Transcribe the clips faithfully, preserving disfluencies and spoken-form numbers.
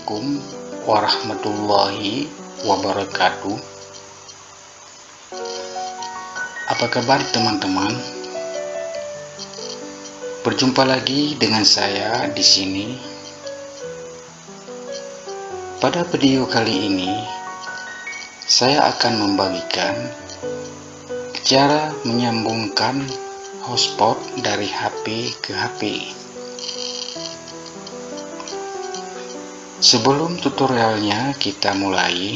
Assalamualaikum warahmatullahi wabarakatuh. Apa kabar teman-teman? Berjumpa lagi dengan saya di sini. Pada video kali ini, saya akan membagikan cara menyambungkan hotspot dari H P ke H P. Sebelum tutorialnya kita mulai,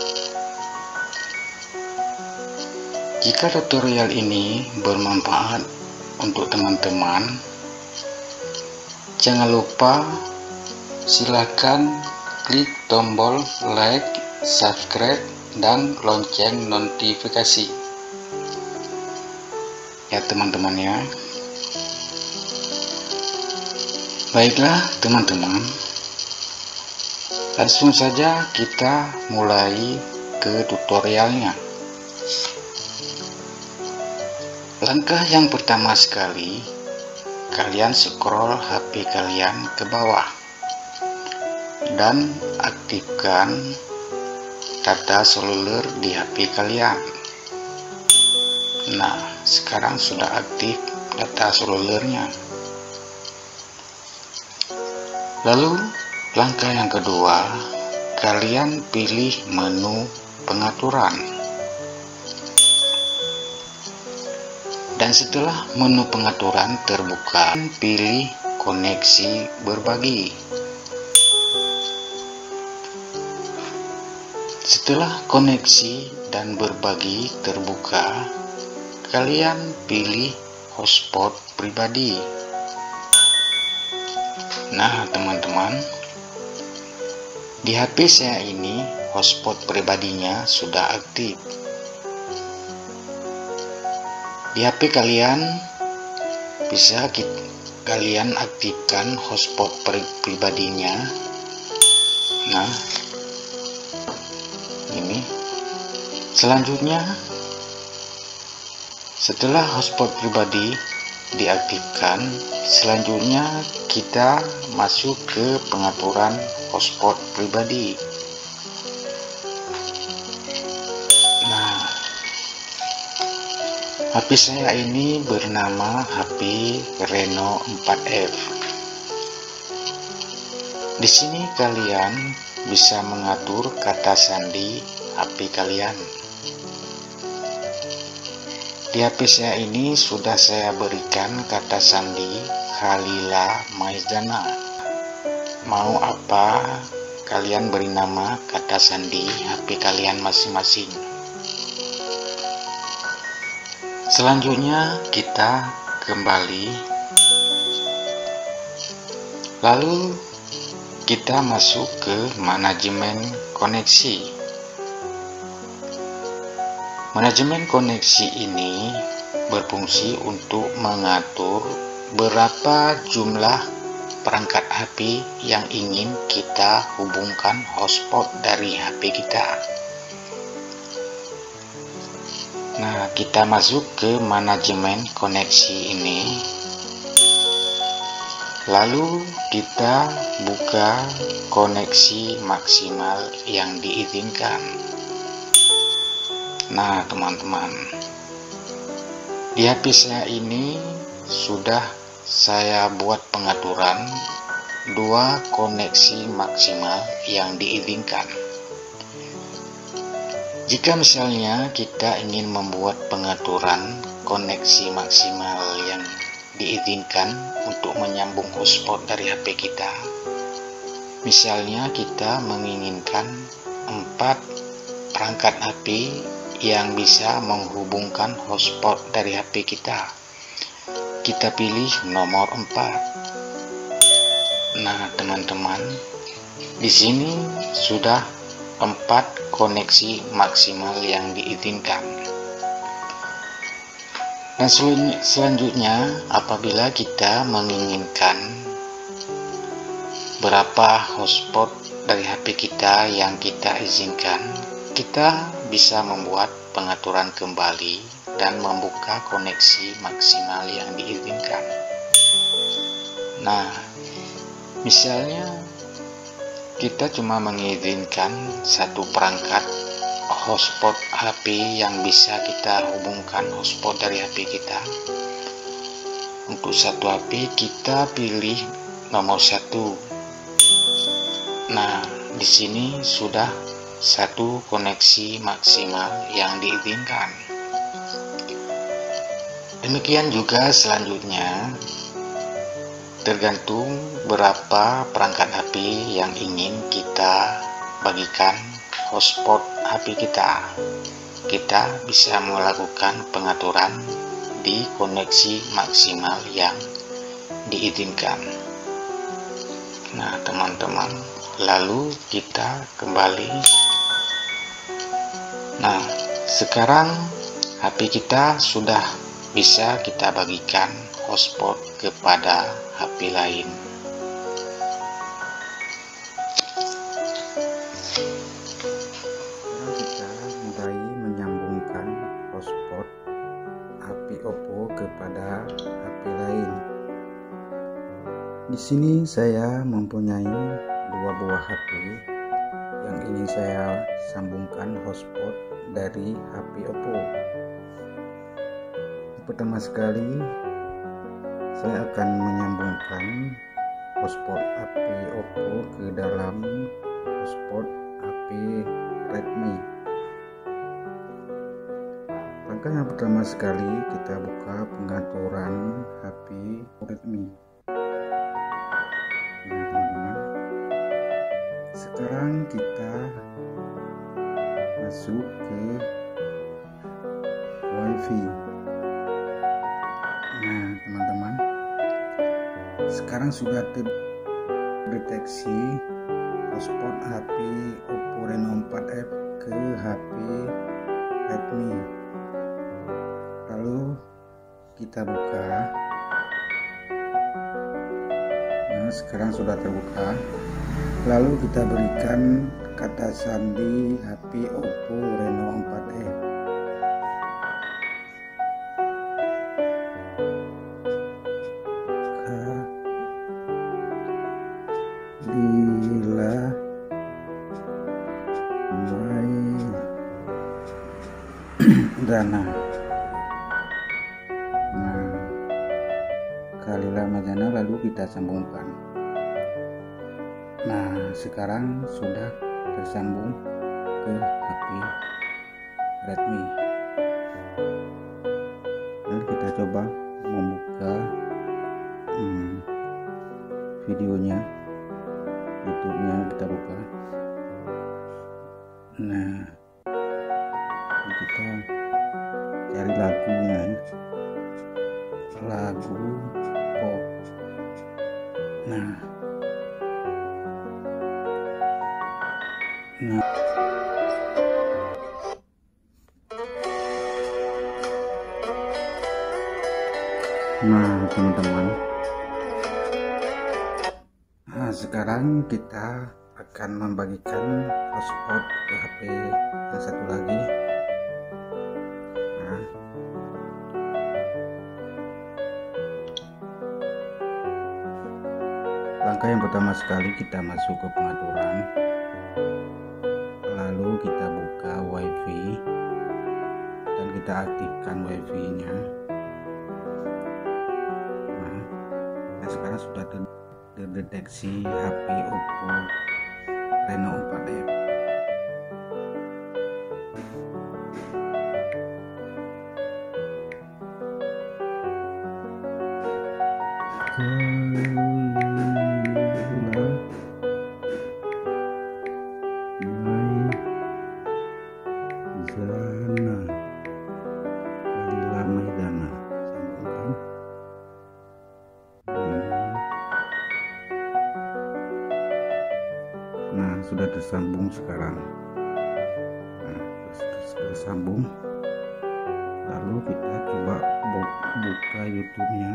jika tutorial ini bermanfaat untuk teman-teman, jangan lupa silakan klik tombol like, subscribe, dan lonceng notifikasi ya teman-teman ya. Baiklah teman-teman, langsung saja kita mulai ke tutorialnya. Langkah yang pertama sekali, kalian scroll H P kalian ke bawah dan aktifkan data seluler di H P kalian. Nah, sekarang sudah aktif data selulernya. Lalu langkah yang kedua, kalian pilih menu pengaturan. Dan setelah menu pengaturan terbuka, pilih koneksi berbagi. Setelah koneksi dan berbagi terbuka, kalian pilih hotspot pribadi. Nah, teman-teman, di H P saya ini hotspot pribadinya sudah aktif. Di H P kalian bisa kita, kalian aktifkan hotspot pri, pribadinya. Nah, ini selanjutnya, setelah hotspot pribadi diaktifkan, selanjutnya kita masuk ke pengaturan hotspot pribadi. Nah, H P saya ini bernama H P Reno empat F. Di sini kalian bisa mengatur kata sandi H P kalian. Di H P saya ini sudah saya berikan kata sandi Khalila Maizdana. Mau apa kalian beri nama kata sandi H P kalian masing-masing. Selanjutnya kita kembali, lalu kita masuk ke manajemen koneksi. Manajemen koneksi ini berfungsi untuk mengatur berapa jumlah perangkat H P yang ingin kita hubungkan hotspot dari H P kita. Nah, kita masuk ke manajemen koneksi ini. Lalu kita buka koneksi maksimal yang diizinkan. Nah, teman-teman, di H P saya ini sudah saya buat pengaturan dua koneksi maksimal yang diizinkan. Jika misalnya kita ingin membuat pengaturan koneksi maksimal yang diizinkan untuk menyambung hotspot dari H P kita, misalnya kita menginginkan empat perangkat H P yang bisa menghubungkan hotspot dari H P kita, kita pilih nomor empat. Nah, teman-teman, di sini sudah empat koneksi maksimal yang diizinkan. Dan selanjutnya, apabila kita menginginkan berapa hotspot dari H P kita yang kita izinkan, kita bisa membuat pengaturan kembali dan membuka koneksi maksimal yang diizinkan. Nah, misalnya kita cuma mengizinkan satu perangkat hotspot H P yang bisa kita hubungkan hotspot dari H P kita. Untuk satu H P kita pilih nomor satu. Nah, di sini sudah satu koneksi maksimal yang diizinkan. Demikian juga selanjutnya, tergantung berapa perangkat H P yang ingin kita bagikan hotspot H P kita. Kita bisa melakukan pengaturan di koneksi maksimal yang diizinkan. Nah, teman-teman, lalu kita kembali. Nah, sekarang H P kita sudah bisa kita bagikan hotspot kepada H P lain. Kita mulai menyambungkan hotspot H P Oppo kepada H P lain. Di sini saya mempunyai dua buah H P yang ingin saya sambungkan hotspot dari H P Oppo. Pertama sekali, saya akan menyambungkan hotspot H P Oppo ke dalam hotspot H P Redmi. Langkah yang pertama sekali, kita buka pengaturan H P Redmi. Nah, teman-teman, sekarang kita masuk ke WiFi. Nah, teman-teman, sekarang sudah terdeteksi hotspot H P Oppo Reno empat F ke H P Redmi. Lalu kita buka. Nah, sekarang sudah terbuka. Lalu kita berikan kata sandi H P Oppo Reno empat F. Bila My Dana. Nah, kalilah Madana, lalu kita sambungkan. Nah, sekarang sudah tersambung ke H P Redmi. Lalu kita coba membuka hmm, videonya, YouTube-nya kita buka. Nah, kita cari lagunya, lagu pop. Nah, nah, nah teman-teman. Nah, sekarang kita akan membagikan hotspot ke H P yang satu lagi. Nah, langkah yang pertama sekali, kita masuk ke pengaturan, lalu kita buka WiFi dan kita aktifkan WiFi-nya. Nah, nah sekarang sudah ter terdeteksi H P Oppo Reno empat F. Nah, sudah tersambung sekarang. Nah, tersambung. Lalu kita coba buka YouTube-nya.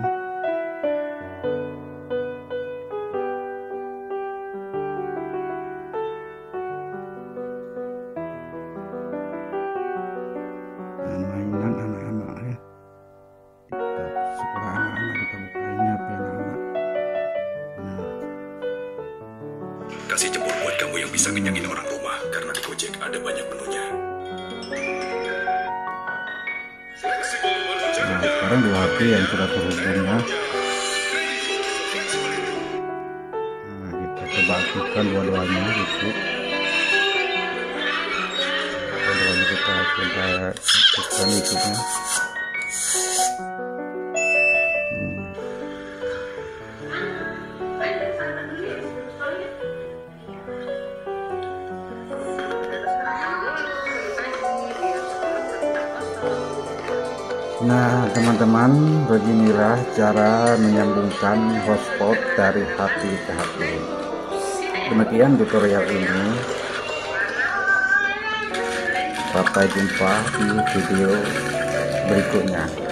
Nah, mainan anak-anak ya. TikTok, suka anak-anak, kita bukain H P anak-anak. Nah. Kasih jempol buat bisa ngenyangin orang rumah karena di Gojek ada banyak menunya. Nah, sekarang dua H P yang sudah terhubung ya. Nah, kita coba aktifkan dua-duanya gitu. Dua-duanya kita coba aktifkan YouTube-nya. Nah teman-teman, beginilah cara menyambungkan hotspot dari H P ke H P. Demikian tutorial ini. Sampai jumpa di video berikutnya.